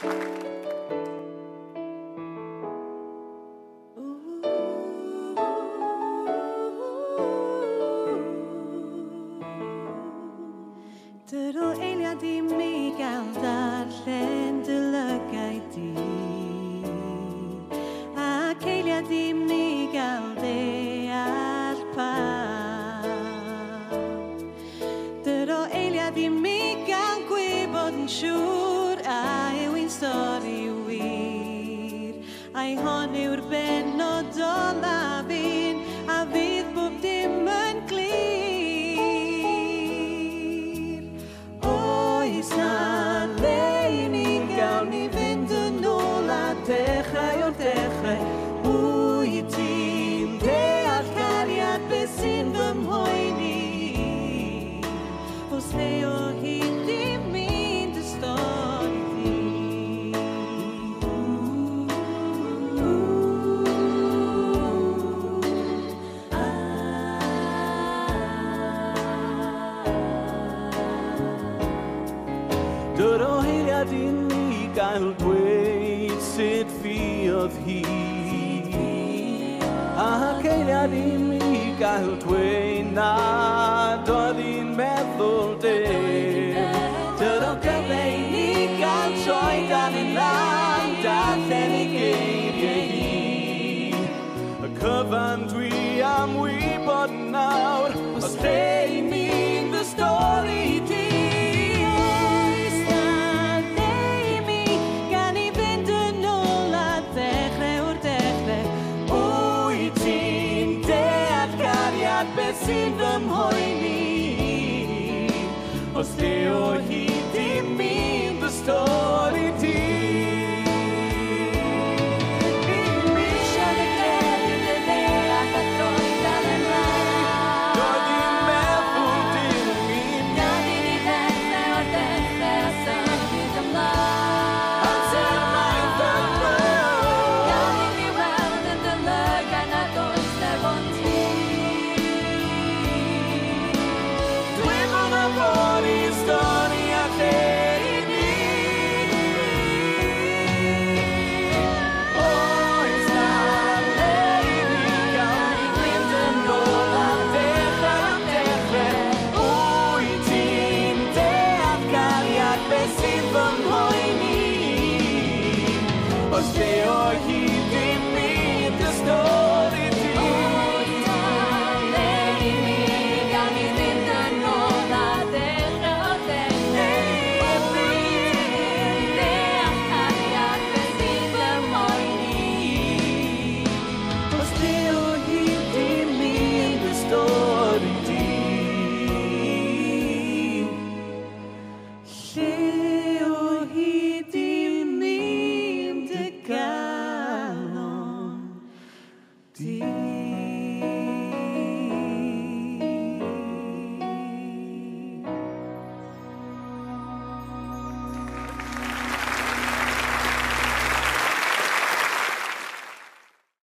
Dyro eiliad I mi gael darllen dy lygau di, ac eiliad I mi gael ddeall pam. Dyro eiliad I mi gael gwybod yn siŵr a yw un stori wir, a'i hon yw'r benodol a fi'n, a fydd bob dim yn glir. Oes na le I ni gael ni fynd yn ôl a dechrau o'r dechrau. Wyt ti'n deall cariad beth sy'n fy mhoeni? Os le o hyd I mynd y stori di. Dyro eiliad I ni gael dweud sut fuodd hi, ac eiliad I mi gael dweud nad oedd hi'n meddwl dim. Dyro gyfe I ni gael troi dan yn lan, darllen I geiriau hi. Y cyfan dwi am wybod nawr, os lle I mynd y stori di. Beth sy'n fy mhoeni? Os le o hyd I mynd y stori di. Body